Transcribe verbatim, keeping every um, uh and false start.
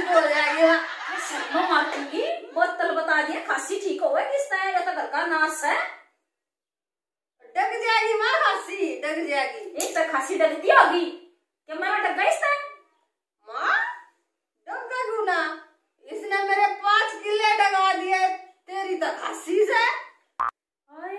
हो जाएगी। शर्मा मारूंगी, बोतल बता दिया खांसी ठीक हो गई किस तरह, ये तो घर का नाश है। डग जाएगी माँ खांसी, डग जाएगी। एक तो खांसी डगती होगी क्या, मारा डग गई इस तरह